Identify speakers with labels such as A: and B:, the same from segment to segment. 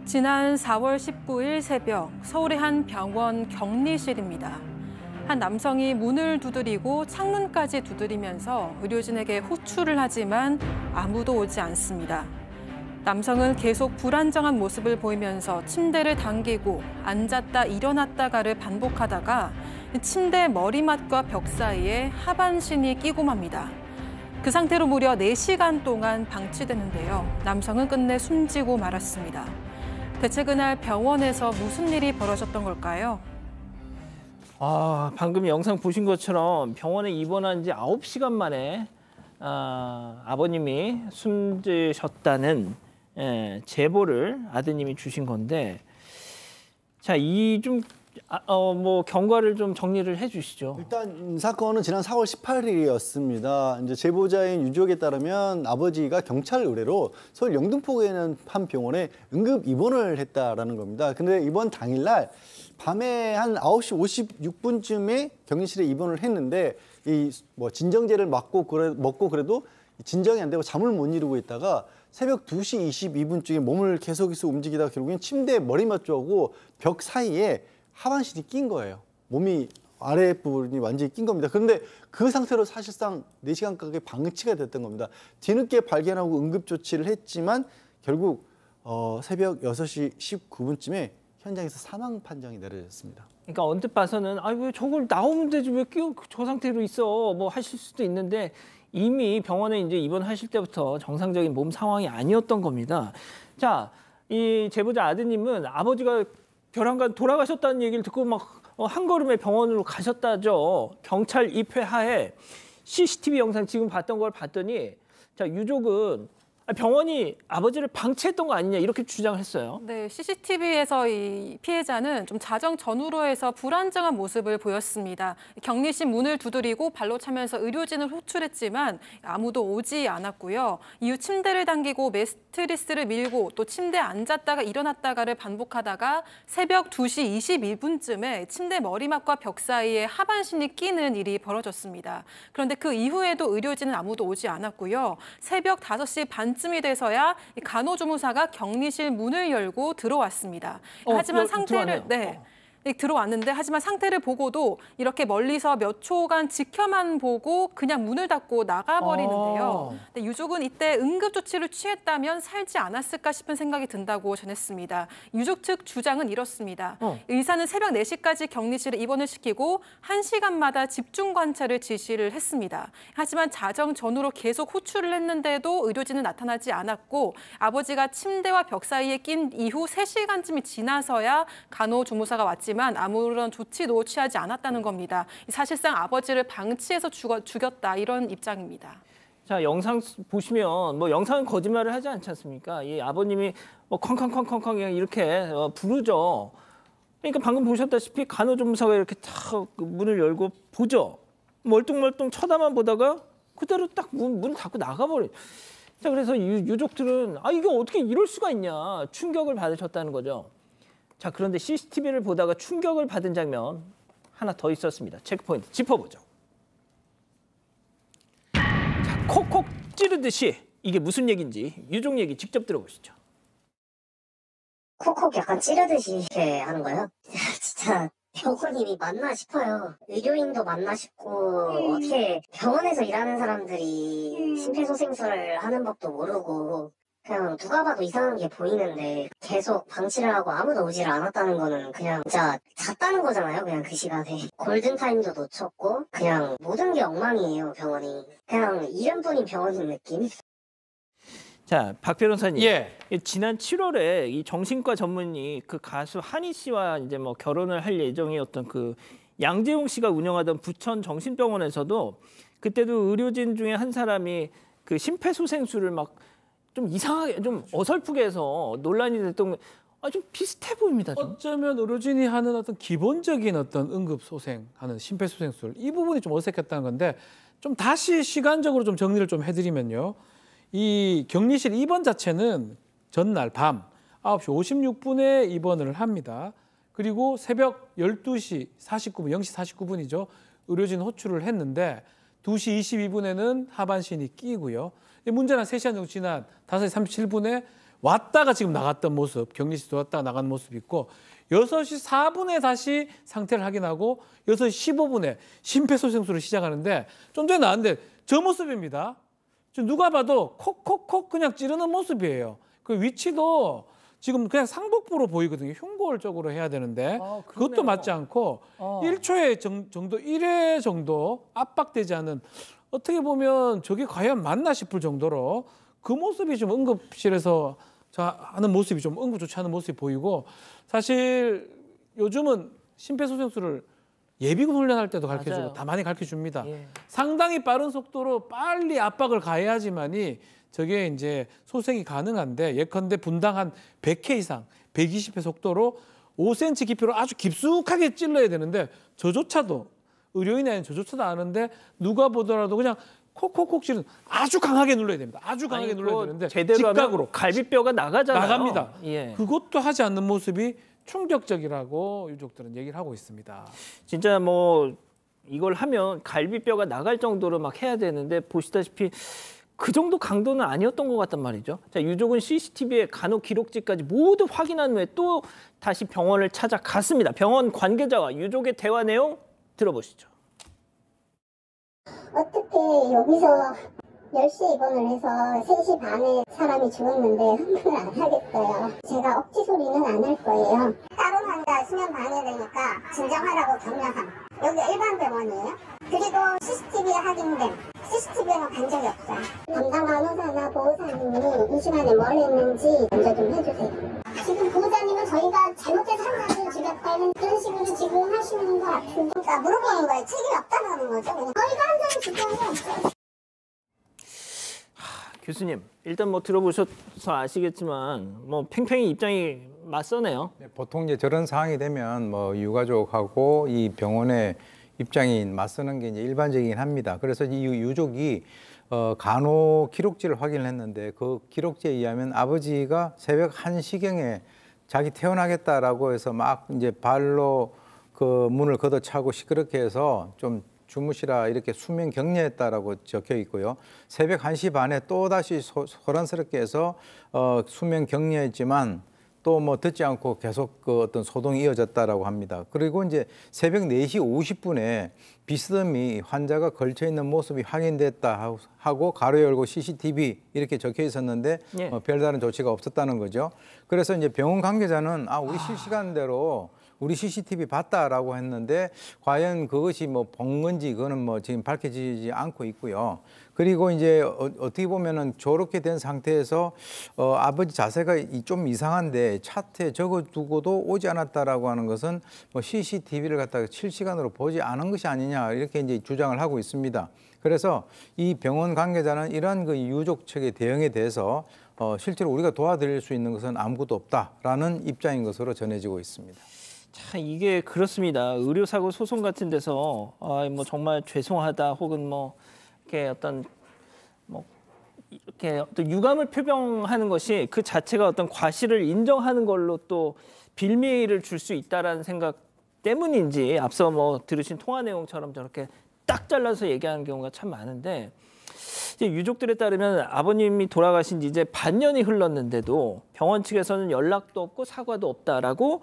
A: 지난 4월 19일 새벽 서울의 한 병원 격리실입니다. 한 남성이 문을 두드리고 창문까지 두드리면서 의료진에게 호출을 하지만 아무도 오지 않습니다. 남성은 계속 불안정한 모습을 보이면서 침대를 당기고 앉았다 일어났다가를 반복하다가 침대 머리맡과 벽 사이에 하반신이 끼고 맙니다. 그 상태로 무려 4시간 동안 방치되는데요. 남성은 끝내 숨지고 말았습니다. 대체 그날 병원에서 무슨 일이 벌어졌던 걸까요?
B: 방금 영상 보신 것처럼 병원에 입원한 지 9시간 만에 아버님이 숨지셨다는 제보를 아드님이 주신 건데, 자, 경과를 좀 정리를 해주시죠.
C: 일단 사건은 지난 4월 18일이었습니다. 이제 제보자인 유족에 따르면 아버지가 경찰 의뢰로 서울 영등포구에 있는 한 병원에 응급 입원을 했다라는 겁니다. 근데 이번 당일날 밤에 한 9시 56분쯤에 격리실에 입원을 했는데 진정제를 먹고 그래도 진정이 안 되고 잠을 못 이루고 있다가 새벽 2시 22분쯤에 몸을 계속해서 움직이다가 결국엔 침대 머리맡 쪽하고 벽 사이에 하반신이 낀 거예요. 몸이 아랫부분이 완전히 낀 겁니다. 그런데 그 상태로 사실상 4시간 가까이 방치가 됐던 겁니다. 뒤늦게 발견하고 응급조치를 했지만 결국 새벽 6시 19분쯤에 현장에서 사망 판정이 내려졌습니다.
B: 그러니까 언뜻 봐서는 왜 저걸 나오면 되지 왜 저 상태로 있어 뭐 하실 수도 있는데 이미 병원에 이제 입원하실 때부터 정상적인 몸 상황이 아니었던 겁니다. 자, 이 제보자 아드님은 아버지가 벼랑간 돌아가셨다는 얘기를 듣고 막 한 걸음에 병원으로 가셨다죠. 경찰 입회하에 CCTV 영상 지금 봤던 걸 봤더니 자, 유족은 병원이 아버지를 방치했던 거 아니냐 이렇게 주장을 했어요.
A: 네, CCTV에서 이 피해자는 좀 자정 전후로 해서 불안정한 모습을 보였습니다. 격리실 문을 두드리고 발로 차면서 의료진을 호출했지만 아무도 오지 않았고요. 이후 침대를 당기고 매트리스를 밀고 또 침대에 앉았다가 일어났다가를 반복하다가 새벽 2시 22분쯤에 침대 머리맡과 벽 사이에 하반신이 끼는 일이 벌어졌습니다. 그런데 그 이후에도 의료진은 아무도 오지 않았고요. 새벽 5시 반쯤이 돼서야 간호조무사가 격리실 문을 열고 들어왔습니다. 하지만 상태를 들어왔는데 하지만 상태를 보고도 이렇게 멀리서 몇 초간 지켜만 보고 그냥 문을 닫고 나가버리는데요. 근데 유족은 이때 응급조치를 취했다면 살지 않았을까 싶은 생각이 든다고 전했습니다. 유족 측 주장은 이렇습니다. 의사는 새벽 4시까지 격리실에 입원을 시키고 1시간마다 집중 관찰을 지시를 했습니다. 하지만 자정 전후로 계속 호출을 했는데도 의료진은 나타나지 않았고 아버지가 침대와 벽 사이에 낀 이후 3시간쯤이 지나서야 간호조무사가 왔지만 아무런 조치도 취하지 않았다는 겁니다. 사실상 아버지를 방치해서 죽였다 이런 입장입니다.
B: 자, 영상 보시면 영상은 거짓말을 하지 않지 않습니까? 이 아버님이 쾅쾅쾅쾅쾅 이렇게 부르죠. 그러니까 방금 보셨다시피 간호조무사가 이렇게 탁 문을 열고 보죠. 멀뚱멀뚱 쳐다만 보다가 그대로 딱 문을 닫고 나가버려요. 자, 그래서 유족들은 이게 어떻게 이럴 수가 있냐 충격을 받으셨다는 거죠. 자, 그런데 CCTV를 보다가 충격을 받은 장면 하나 더 있었습니다. 체크포인트 짚어보죠. 자, 콕콕 찌르듯이 이게 무슨 얘기인지 유족 얘기 직접 들어보시죠.
D: 콕콕 약간 찌르듯이 이렇게 하는 거예요. 진짜 병원님이 맞나 싶어요. 의료인도 맞나 싶고 어떻게 병원에서 일하는 사람들이 심폐소생술을 하는 법도 모르고 그냥 누가 봐도 이상한 게 보이는데 계속 방치를 하고 아무도 오지를 않았다는 거는 그냥 진짜 잤다는 거잖아요. 그냥 그 시간에. 골든타임도 놓쳤고 그냥 모든 게 엉망이에요. 병원이. 그냥 이름뿐인 병원인 느낌.
B: 자, 박 변호사님. 지난 7월에 이 정신과 전문의 그 가수 한희 씨와 이제 결혼을 할 예정이었던 그 양재용 씨가 운영하던 부천 정신병원에서도 그때도 의료진 중에 한 사람이 그 심폐소생술을 좀 이상하게, 좀 어설프게 해서 논란이 됐던 좀 비슷해 보입니다. 좀.
E: 어쩌면 의료진이 하는 어떤 기본적인 어떤 응급소생하는 심폐소생술 이 부분이 좀 어색했다는 건데 좀 다시 시간적으로 좀 정리를 좀 해드리면요. 이 격리실 입원 자체는 전날 밤 9시 56분에 입원을 합니다. 그리고 새벽 12시 49분, 0시 49분이죠. 의료진 호출을 했는데 2시 22분에는 하반신이 끼고요. 문제는 3시간 정도 지난 5시 37분에 왔다가 지금 나갔던 모습, 격리실 들어왔다가 나간 모습이 있고 6시 4분에 다시 상태를 확인하고 6시 15분에 심폐소생술을 시작하는데 좀 전에 나왔는데 저 모습입니다. 지금 누가 봐도 콕콕콕 그냥 찌르는 모습이에요. 그 위치도 지금 그냥 상복부로 보이거든요. 흉골 쪽으로 해야 되는데 그것도 맞지 않고 1초의 정도, 1회 정도 압박되지 않은 어떻게 보면 저게 과연 맞나 싶을 정도로 그 모습이 좀 응급실에서 하는 모습이 좀 응급조치 하는 모습이 보이고 사실 요즘은 심폐소생술을 예비군 훈련할 때도 가르쳐주고
B: 맞아요.
E: 다 많이 가르쳐줍니다.
B: 예.
E: 상당히 빠른 속도로 빨리 압박을 가해야지만이 저게 이제 소생이 가능한데 예컨대 분당 한 100회 이상 120회 속도로 5cm 깊이로 아주 깊숙하게 찔러야 되는데 저조차도 의료인이 아닌 저조차도 아는데 누가 보더라도 그냥 콕콕콕 찌르는 아주 강하게 눌러야 됩니다. 아주 강하게
B: 아니,
E: 눌러야 되는데
B: 제대로
E: 직각으로
B: 하면 갈비뼈가 나가잖아요.
E: 나갑니다.
B: 예.
E: 그것도 하지 않는 모습이 충격적이라고 유족들은 얘기를 하고 있습니다.
B: 진짜 뭐 이걸 하면 갈비뼈가 나갈 정도로 막 해야 되는데 보시다시피 그 정도 강도는 아니었던 것 같단 말이죠. 자, 유족은 CCTV에 간호 기록지까지 모두 확인한 후에 또 다시 병원을 찾아갔습니다. 병원 관계자와 유족의 대화 내용 들어보시죠.
F: 어떻게 여기서 10시에 입원을 해서 3시 반에 사람이 죽었는데 흥분을 안 하겠어요. 제가 억지 소리는 안 할 거예요. 다른 환자 수면 방해되니까 진정하라고 격려함. 여기 일반 병원이에요. 그리고 CCTV에 확인됨. CCTV에는 간 적이 없어요. 담당 간호사나 보호사님이 이 시간에 뭘 했는지 먼저 좀 해주세요. 지금 보호자님은 저희가 잘못된 환자를 죽였다는 이런 식으로 지금 하시는 것 같은데 그러니까 물어보는 거예요. 책임이 없다는 거죠. 그냥. 저희가 환자를 죽여온 게 없어요.
B: 교수님, 일단 뭐 들어보셔서 아시겠지만 뭐 팽팽히 입장이 맞서네요.
G: 네, 보통 이제 저런 상황이 되면 뭐 유가족하고 이 병원의 입장이 맞서는 게 이제 일반적이긴 합니다. 그래서 이 유족이 간호 기록지를 확인을 했는데 그 기록지에 의하면 아버지가 새벽 1시경에 자기 퇴원하겠다라고 해서 막 이제 발로 그 문을 걷어차고 시끄럽게 해서 좀 주무시라 이렇게 수면 격려했다라고 적혀 있고요. 새벽 1시 반에 또다시 소란스럽게 해서 수면 격려했지만 또 뭐 듣지 않고 계속 그 어떤 소동이 이어졌다라고 합니다. 그리고 이제 새벽 4시 50분에 비스듬히 환자가 걸쳐 있는 모습이 확인됐다 하고 가로 열고 CCTV 이렇게 적혀 있었는데
B: 예.
G: 별다른 조치가 없었다는 거죠. 그래서 이제 병원 관계자는 우리 실시간대로 우리 CCTV 봤다라고 했는데 과연 그것이 뭐 본 건지 그거는 뭐 지금 밝혀지지 않고 있고요. 그리고 이제 어떻게 보면은 저렇게 된 상태에서 아버지 자세가 좀 이상한데 차트에 적어두고도 오지 않았다라고 하는 것은 뭐 CCTV를 갖다가 실시간으로 보지 않은 것이 아니냐 이렇게 이제 주장을 하고 있습니다. 그래서 이 병원 관계자는 이러한 그 유족 측의 대응에 대해서 실제로 우리가 도와드릴 수 있는 것은 아무것도 없다라는 입장인 것으로 전해지고 있습니다.
B: 자, 이게 그렇습니다. 의료사고 소송 같은 데서 뭐 정말 죄송하다 혹은 뭐 이렇게 어떤 뭐 이렇게 어떤 유감을 표명하는 것이 그 자체가 어떤 과실을 인정하는 걸로 또 빌미를 줄 수 있다라는 생각 때문인지 앞서 뭐 들으신 통화 내용처럼 저렇게 딱 잘라서 얘기하는 경우가 참 많은데 이제 유족들에 따르면 아버님이 돌아가신 지 이제 반년이 흘렀는데도 병원 측에서는 연락도 없고 사과도 없다라고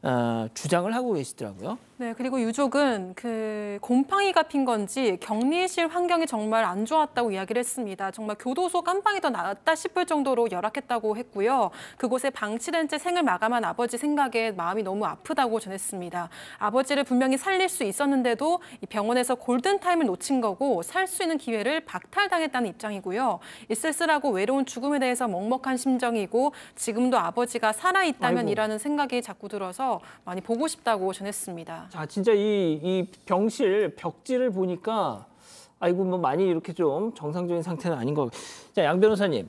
B: 주장을 하고 계시더라고요.
A: 네, 그리고 유족은 그 곰팡이가 핀 건지 격리실 환경이 정말 안 좋았다고 이야기를 했습니다. 정말 교도소 깜빵이 더 낫다 싶을 정도로 열악했다고 했고요. 그곳에 방치된 채 생을 마감한 아버지 생각에 마음이 너무 아프다고 전했습니다. 아버지를 분명히 살릴 수 있었는데도 이 병원에서 골든타임을 놓친 거고 살 수 있는 기회를 박탈당했다는 입장이고요. 이 쓸쓸하고 외로운 죽음에 대해서 먹먹한 심정이고 지금도 아버지가 살아있다면이라는 생각이 자꾸 들어서 많이 보고 싶다고 전했습니다.
B: 자, 진짜 이 병실 벽지를 보니까 아이고 뭐 많이 이렇게 좀 정상적인 상태는 아닌 것 같아요. 자, 양 변호사님.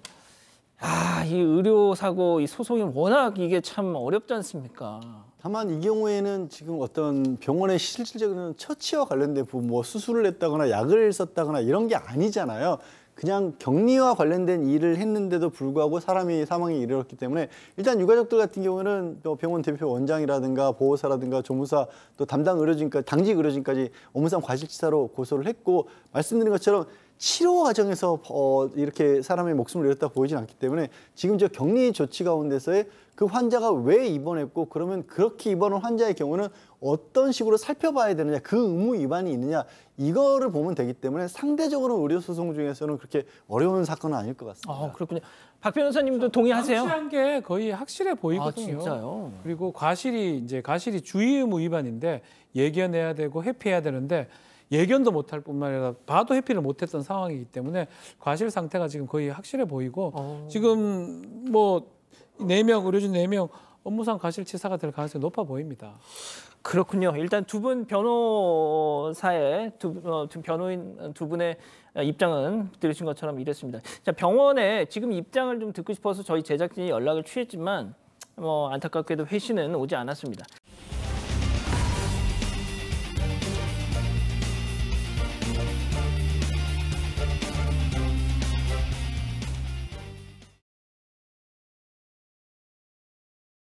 B: 이 의료 사고 이 소송이 워낙 이게 참 어렵지 않습니까?
C: 다만 이 경우에는 지금 어떤 병원의 실질적인 처치와 관련된 부분, 뭐 수술을 했다거나 약을 썼다거나 이런 게 아니잖아요. 그냥 격리와 관련된 일을 했는데도 불구하고 사람이 사망에 이르렀기 때문에 일단 유가족들 같은 경우는 또 병원 대표 원장이라든가 보호사라든가 조무사 또 담당 의료진까지 당직 의료진까지 업무상 과실치사로 고소를 했고 말씀드린 것처럼 치료 과정에서 이렇게 사람의 목숨을 잃었다 보이진 않기 때문에 지금 저 격리 조치 가운데서의 그 환자가 왜 입원했고 그러면 그렇게 입원한 환자의 경우는 어떤 식으로 살펴봐야 되느냐, 그 의무 위반이 있느냐 이거를 보면 되기 때문에 상대적으로 의료 소송 중에서는 그렇게 어려운 사건은 아닐 것 같습니다.
B: 그렇군요. 박 변호사님도 동의하세요?
E: 확실한 게 거의 확실해 보이거든요.
B: 진짜요?
E: 그리고 과실이 주의 의무 위반인데 예견해야 되고 회피해야 되는데 예견도 못할 뿐만 아니라 봐도 회피를 못했던 상황이기 때문에 과실 상태가 지금 거의 확실해 보이고 지금 뭐 4명 의료진 4명 업무상 과실치사가 될 가능성이 높아 보입니다.
B: 그렇군요. 일단 두 분 변호사의 변호인 두 분의 입장은 들으신 것처럼 이랬습니다. 자, 병원에 지금 입장을 좀 듣고 싶어서 저희 제작진이 연락을 취했지만 안타깝게도 회신은 오지 않았습니다.